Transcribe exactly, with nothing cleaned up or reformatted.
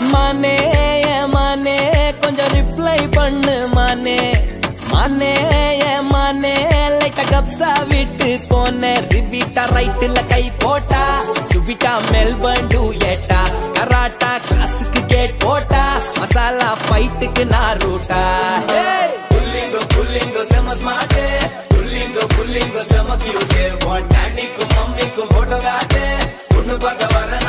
மானே மானே கொஞ்சம் ரிப்ளை பண்ணு மானே மானே மானே லைட்டா கப்ஸா விட்டு போனே ரிவிட்டா ரைட்ல கை போட்டா சுவிட்டா மெல்பர்ன் டூயட்டா கராட்டா கிளாஸுக்கு கேட் போட்டா மசாலா ஃபைட்டுக்கு நான் ரூட்டா புல்லிங்கோ புல்லிங்கோ செம ஸ்மார்ட் புல்லிங்கோ புல்லிங்கோ செம கியூட் ஒன் டாண்டிக்கும் மம்மிக்கும் போட்டோ காட்டு பொண்ணு பார்க்க வர